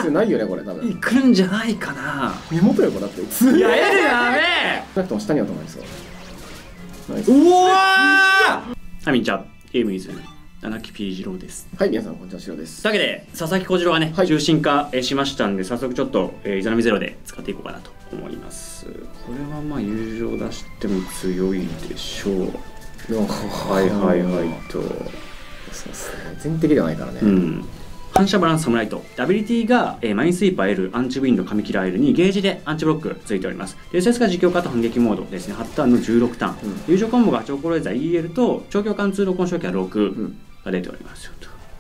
L ないよねこれ多分。 いくんじゃないかな。 目元よこれだって。 いや L やべえ。 なくても下には止まりそう。ナイス。 うわー。はい、みんちゃん、ゲームイズ七木 P 次郎です。 はい、皆さんこんにちは、しろです。 というわけで佐々木小次郎がね、 はい、 重心化しましたんで、早速ちょっとイザナミゼロで使っていこうかなと思います。これはまあ友情出しても強いでしょう。はいはいはいと。 そうですね、全敵ではないからね。 反射バランスサムライト。アビリティがマインスイーパー L、アンチウィンド、紙切ら L にゲージでアンチブロックついております。で SS が実況化と反撃モードですね。8ターンの16ターン。友情コンボがチョコレーザー EL と長距離貫通録音消去は6が出ておりますよ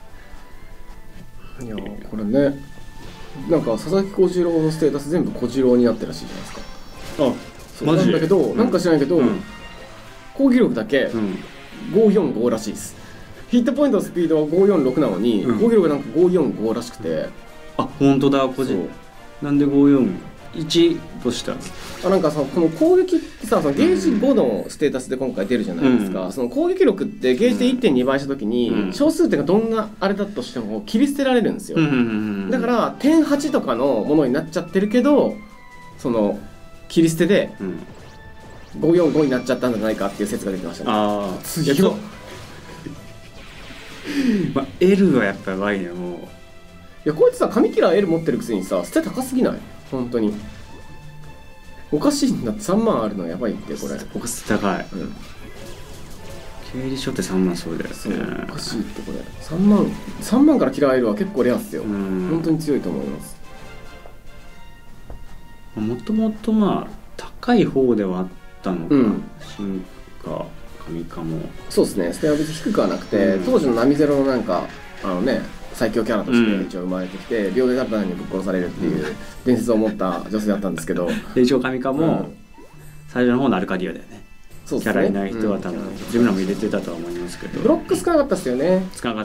と。 いやこれね、なんか佐々木小次郎のステータス全部小次郎になってるらしいじゃないですか。 あ、マジで。 なんだけど、なんか知らないけど、攻撃力だけ545らしいです。ヒットポイントのスピードは546なのに、攻撃力なんか545らしくて。 あ、本当だ、個人。なんで541とした？ なんかさ、この攻撃ってさ、そのゲージ5のステータスで今回出るじゃないですか。その攻撃力ってゲージで 1.2 倍した時に、小数点がどんなあれだとしても切り捨てられるんですよ。だから点8とかのものになっちゃってるけど、その切り捨てで545になっちゃったんじゃないかっていう説が出てましたね。 ああ、 強っ。 まあ L はやっぱやばいね、もう。 いや、こいつさ、紙キラー L 持ってるくせにさ、ステ高すぎない？本当におかしいんだって。3万あるのやばいって。これおかしい高い。経理書って3万そうだよね。 そうおかしいって。これ3万からキラー L は結構レアっすよ。本当に強いと思います。 もともとまあ高い方ではあったのか、進化神かも。そうですね、ステは別に低くはなくて、当時の波ゼロのなんか最強キャラとして一応生まれてきて、秒で刀にぶっ殺されるっていう伝説を持った女性だったんですけど、 で一応神かも最初の方のアルカディアだよね。キャラいない人は多分自分らも入れてたとは思いますけど、 ブロック少なかったっすよね。 少なかった。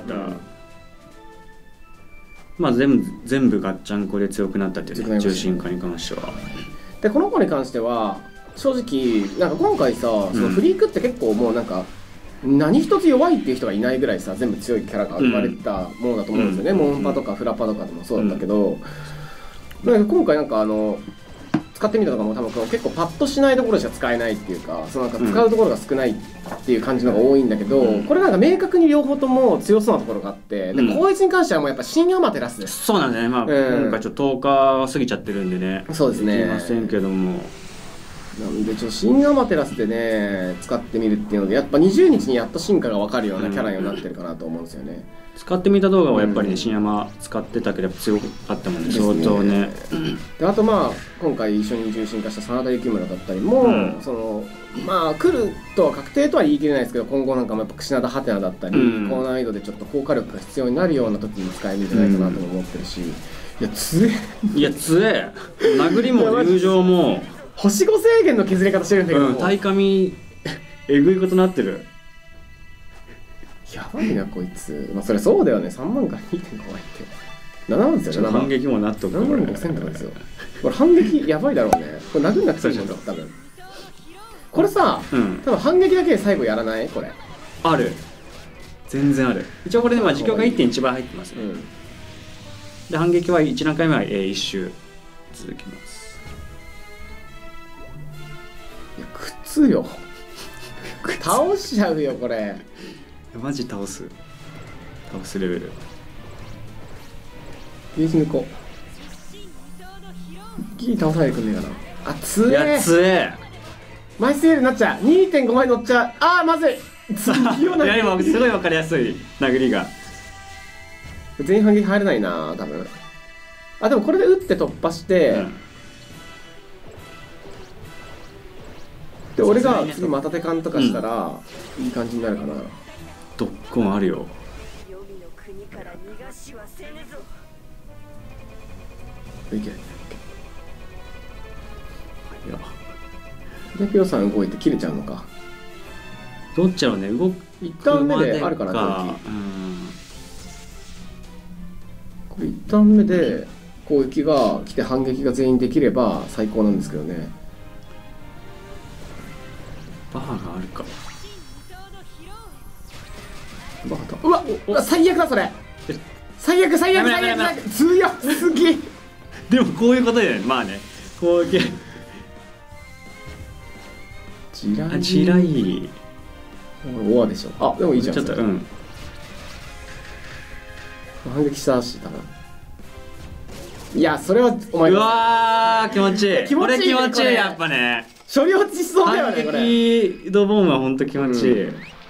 まあ全部ガッチャンコで強くなったっていうね、重心化に関しては。 でこの子に関しては正直なんか今回さ、そのフリークって結構もうなんか何一つ弱いっていう人がいないぐらいさ、全部強いキャラが生まれてたものだと思うんですよね。モンパとかフラパとかでもそうだったけど、なんか今回なんか使ってみたとかも多分結構パッとしないところしか使えないっていうか、そのなんか使うところが少ないっていう感じのが多いんだけど、これなんか明確に両方とも強そうなところがあって、でこいつに関してはもうやっぱ新アマテラスです。 そうなんだね。まあ今回ちょっと10日過ぎちゃってるんでね。 そうですね。 できませんけども。 なんで新アマテラスでね使ってみるっていうので、やっぱ20日にやっと進化が分かるようなキャラになってるかなと思うんですよね。 使ってみた動画はやっぱりね、新アマ使ってたけど強かったもんね、相当ね。 であとまあ今回一緒に重心化した真田幸村だったりも、そのまあ来るとは確定とは言い切れないですけど、今後なんかもやっぱ品田ハテナだったり、高難易度でちょっと効果力が必要になるような時に使えるんじゃないかなと思ってるし、いや強え。 いや強え。殴りも友情も星5制限の削り方してるんだけど、 対紙えぐいことなってる。 やばいなこいつ。まあそれそうだよね。3万から 2.5 倍って7万ですよね。 反撃もなっとく。 7万5千とかですよ。これ反撃やばいだろうね。これ殴んなくていいんだ多分。これさ、多分反撃だけで最後やらない？これある。全然ある。一応これでまあ時間が 1.1 倍入ってますね。で反撃は1段階目は1周続きます。 靴よ。倒しちゃうよこれ。 マジ倒すレベル。 ゲージ抜こう。ギリ倒さないでくんねえかな。あ、強え。 いや強え。 マイスエールになっちゃう。 2.5 倍乗っちゃう。あーまずい。 いや今すごい分かりやすい殴りが。 全員反撃入れないな多分。あでもこれで打って突破して、で俺が次また手勘とかしたらいい感じになるかな。 どっこんあるよ。 いけ。いやでピオさん動いて切れちゃうのか。 どっちだろうね。動く一旦目であるかな。これ一旦目で攻撃が来て反撃が全員できれば最高なんですけどね。 バーがあるか。 うわ最悪だそれ。最悪強っ。すげえ。 でもこういうことだよね。まあね、こういう地雷地雷オアでしょ。あ、でもいいじゃん。 ちょっと反撃したしだな。いや、それはお前うわー気持ちいい。 気持ちいいねこれ気持ちいこれい。やっぱね、 処理落ちしそうだよ反ねこれ。 撃ドボンはほんと気持ちいい。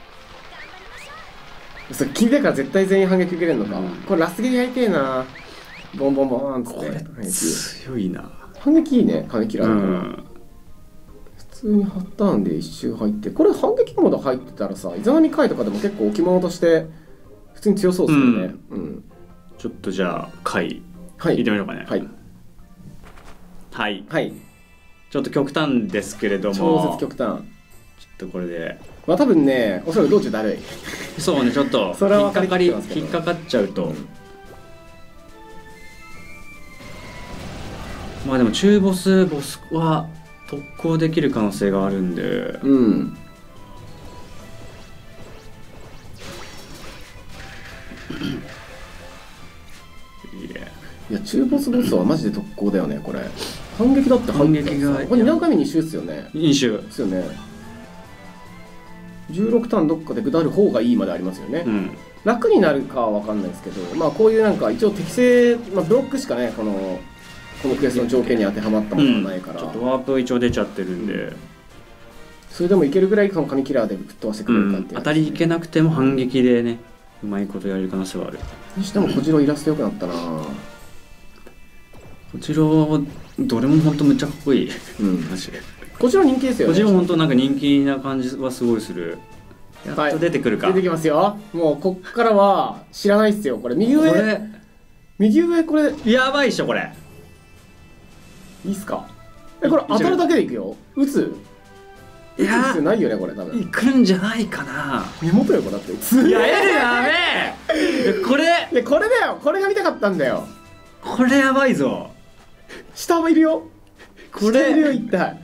それ君だから絶対全員反撃受けれるのか、 うんこれラスゲーやりてえな。ボンボンボンっつってこれ強いな。 反撃いいね。反撃キラーだから、 うん普通に8ターンで一周入って、これ反撃モード入ってたらさ、イザナミ回とかでも結構置物として普通に強そうですよね。 ちょっとじゃあ回はい入れてみようかね。 はいはい、 はい。 ちょっと極端ですけれども、 超絶極端。 ちょっとこれでまあ多分ね、おそらく道中だるい。 そうね、ちょっとそれは引っかかり分かりきってますけど引っかかっちゃうと、まあでも中ボスは特攻できる可能性があるんで、 うん。 いいね。 いや、中ボスはマジで特攻だよね、これ。反撃だって反撃がこれ2段階目2周っすよね。 飲酒、 ですよね。16ターンどっかで下る方がいいまでありますよね。楽になるかは分かんないですけど、まあこういうなんか一応適正、まあ、ブロックしかね、このクエストの条件に当てはまったものがないから、 ちょっとワープ一応出ちゃってるんで、 それでもいけるぐらいこの紙キラーでぶっ飛ばしてくれるかっていう、 当たりいけなくても反撃でね、うまいことやれる可能性はある。 にしても小次郎イラスト良くなったな。 こちらはどれも本当めっちゃかっこいい。 うんマジで。 こちら人気ですよね。 こちらも本当なんか人気な感じはすごいする。やっと出てくるか。 出てきますよ。もうこっからは知らないっすよ。これ右こ上れこれやばいっしょこれ。 いいっすか。これ当たるだけでいくよ。撃ついや必要ないよねこれ多分。 行くんじゃないかな。 目元よこれだって。 いやエルやべえ。これいやこれだよ。これが見たかったんだよ。 これやばいぞ。 下もいるよ。 こ下いるよれ一体。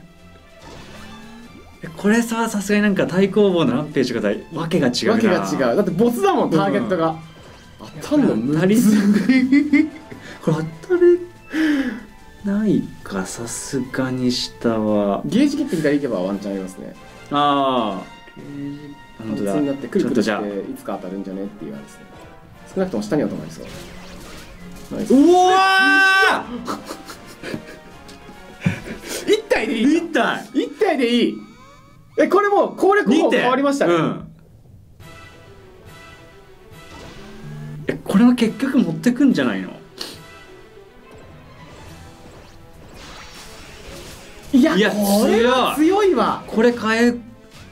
これさすがになんか対抗棒のランページがわけが違うな。 わけが違う。だってボスだもんターゲットが。当たんのむ足りずずこれ当たれないか、さすがに下は。 ゲージ切って左行けばワンチャンありますね。 ああ本当だ。 になってくるくるしちょっとじゃあていつか当たるんじゃねっていうあれですね。少なくとも下には止まりそう。ナイス。 うわ 1体でいい。 一体 1体でいい。これもう攻略法変わりましたね。 これは結局持ってくんじゃないの。 いやいやこれは強いわ。 これ変え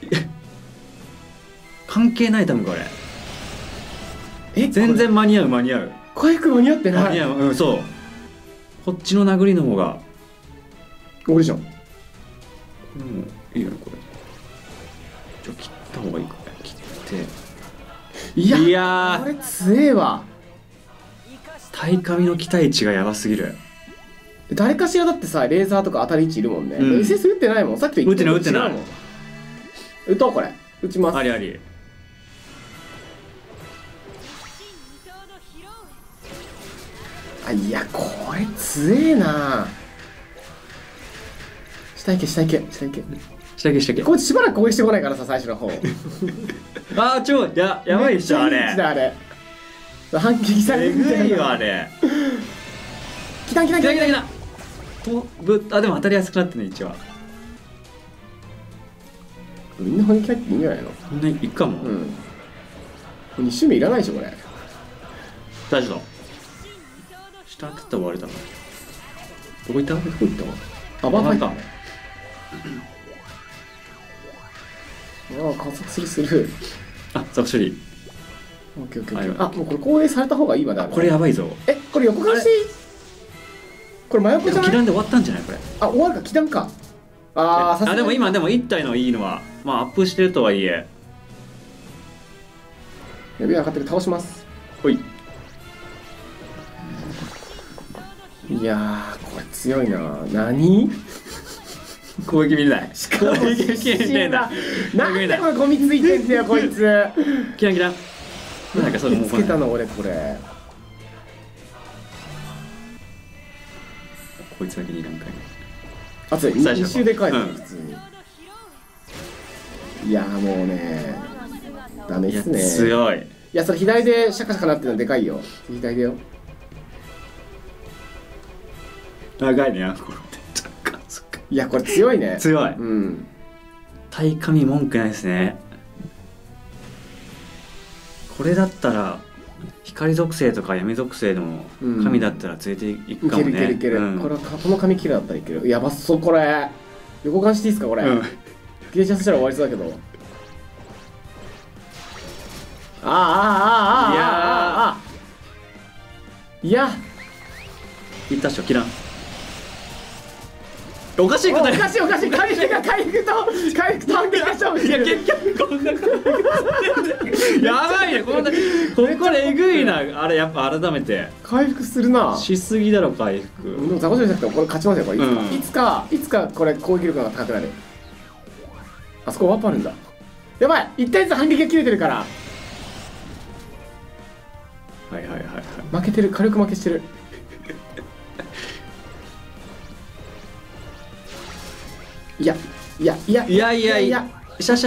関係ない多分これ。全然間に合う間に合う。 回復間に合ってない。 間に合う。そう。こっちの殴りの方が。 俺じゃん。 いいよねこれ。切った方がいいか。切って。 いいややこれ強えわ。 対紙の期待値がやばすぎる。 誰かしらだってさレーザーとか当たり位置いるもんね。 うん SS 打ってないもん。さっきと言打ってない打ってない違うもん。打とうこれ。打ちます。 ありあり。 あいやこれ強えな。下行け下行け下行け。 したっけしたっけ。 こいつしばらく攻撃してこないからさ最初の方。 ああやばいっしょあれ。 めっちゃいい位置だあれ。反撃されえるみたいな。 ぐいよあれ。 来た来た来た来た来た。 でも当たりやすくなってね一応。 みんな反撃入っていいんじゃないの。 そんないくかも。 うん。2周目いらないでしょこれ。 大丈夫。下当たったら終わりだな。どこ行った？ どこ行ったわ。あバーファイター。ああ加速する。 あザク処理。 オッケーオッケーオッケー。あもうこれ攻撃された方がいいまである。 これやばいぞ。 これ横返し。これ真横じゃない。 気弾で終わったんじゃないこれ。 あ終わるか気弾か。ああさすがに。 でも今でも1体のいいのはまあアップしてるとはいえ。 やべえ上がってる。倒します。 ほい。 いやーこれ強いな。何？ 攻撃見れない。攻撃見れない。 なんでこれゴミついてんだよこいつ。 キラキラ。なんかそれもうつけたの俺これ。 こいつだけ2段階熱い。 最初 2周で返すの、 うん普通に。いやもうねダメっすね。 いや強い。 いやそれ左でシャカシャカなってるのでかいよ。左だよ。 長いねアンコロって。 いやこれ強いね。 強い。 うん。 対神文句ないですね。これだったら光属性とか闇属性でも神だったら連れていくかもね。 いけるいけるいける、 うん、 これこの紙キラーだったらいける。やばそうこれ。横感していいですかこれ。 うん、 ゲージャスしたら終わりそうだけど。いやいったっしょ切らん。おかしいことおかしい回復と反撃が勝負してる。 結局こんなことやばいねこれえぐいな。あれやっぱ改めて回復するな。 しすぎだろ回復。 でもザコシじゃなくてこれ勝ちますよこれ。 うんいつかこれ攻撃力が高くなる。あそこワープあるんだ。やばい1体ずつ反撃が切れてるから。 はい負けてる。軽く負けしてる。いやした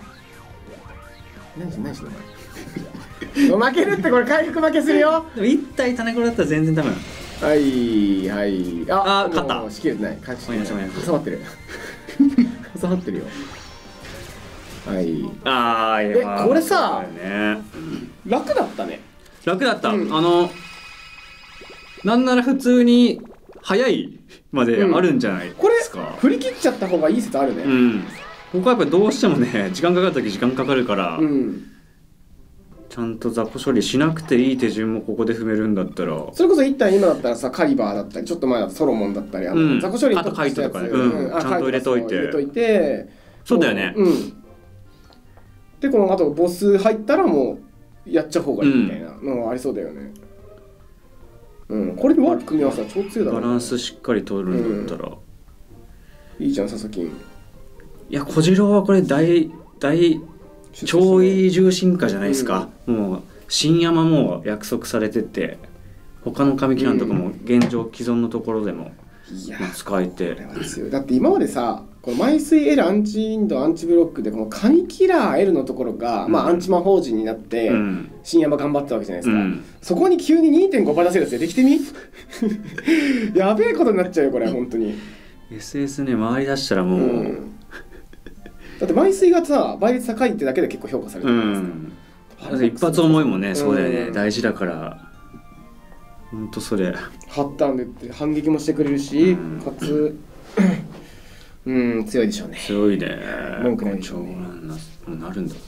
何しの負けるってこれ回復負けするよ。 でも1体種子だったら全然ダメなの。 はい勝った。 もう仕切れてない。勝ちごめんなさい挟まってる挟まってるよ。これさ楽だったね。 楽だった、なんなら普通に早いまであるんじゃないですか。 振り切っちゃった方がいい説あるね。 僕はやっぱどうしてもね時間かかる時時間かかるから、ちゃんと雑魚処理しなくていい手順もここで踏めるんだったら、 それこそ一体今だったらさカリバーだったりちょっと前だとソロモンだったり雑魚処理に特化したやつ、 ちゃんと入れといてそうだよね。 でこのあとボス入ったらもうやっちゃう方がいいみたいなのがありそうだよね。これでワープ組み合わせは超強いだろう。 バランスしっかり取るんだったら、 いいじゃん佐々木。いや小次郎はこれ大超いい重心化じゃないですか。もう新山も約束されてて、他の神木なんとかも現状既存のところでも使えて、 これは強い。だって今までさこの枚数 L アンチインドアンチブロックでこの神キラー L のところが、アンチ魔法陣になって新山頑張ったわけじゃないですか。そこに急に 2.5 出せるやつでできてみやべえことになっちゃうよこれ本当に。 SS ね回り出したらもう、 だって枚数がさ倍率高いってだけで結構評価されてるんですか。 一発思いもね、そうだよね、大事だから。ほんとそれ張ったんでって反撃もしてくれるし、かつ強いでしょうね。 強いね。 文句ないでしょうね。 なるんだ。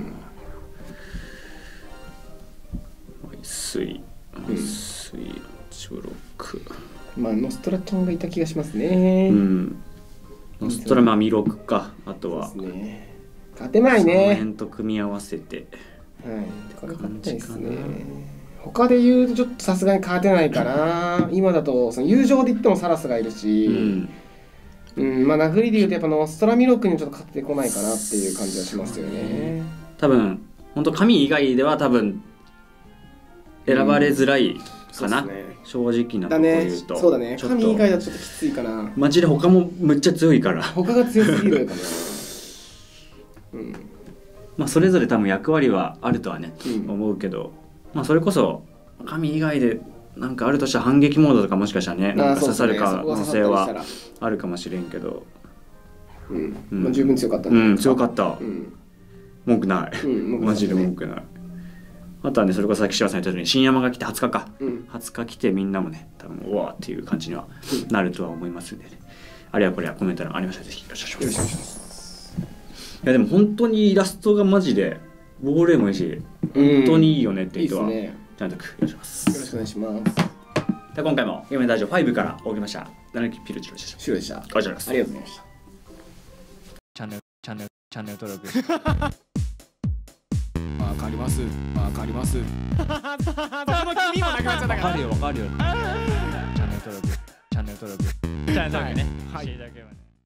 水ブロック。 ノストラちゃんがいた気がしますね。 ノストラミロクか。あとは勝てないね。 その辺と組み合わせて。 これ勝てないですね。他で言うとちょっとさすがに勝てないかな。今だとその友情で言ってもサラスがいるし、殴りで言うとやっぱノストラミロクにちょっと勝ってこないかなっていう感じはしますよね。 多分本当神以外では多分選ばれづらいかな、正直なところ言うと。 そうだね。神以外だとちょっときついかな。 マジで他もむっちゃ強いから。 他が強すぎるかな。 それぞれ多分役割はあるとはね、思うけど、それこそ神以外でなんかあるとしたら反撃モードとかもしかしたらね、なんか刺さる可能性はあるかもしれんけど、 十分強かったね。 強かった。文句ない。マジで文句ない。あとはね、それこそさっき柴さん言ったように新山が来て20日か、20日来てみんなもね多分うわーっていう感じにはなるとは思いますんでね、あれはこれはコメント欄ありましたらぜひよろしくお願いします。いやでも本当にイラストがマジでボールでもいいし本当にいいよねっていう人はチャンネル登録よろしくお願いします。 よろしくお願いします。 で今回も夢ラジオ5からお送りました七木ピルチロでした。 シロでした。 こちらです。 ありがとうございました。 チャンネル登録わかりますその君もなくなっちゃったからわかるよチャンネル登録ねしていただければね。